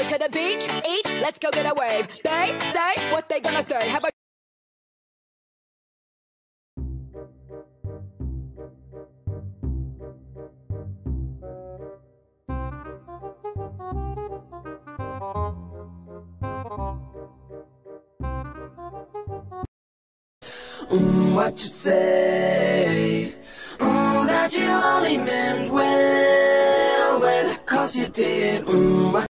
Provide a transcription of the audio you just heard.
go to the beach, each, let's go get a wave. They say what they gonna say. How about what you say? That you only meant well, 'cause you did. What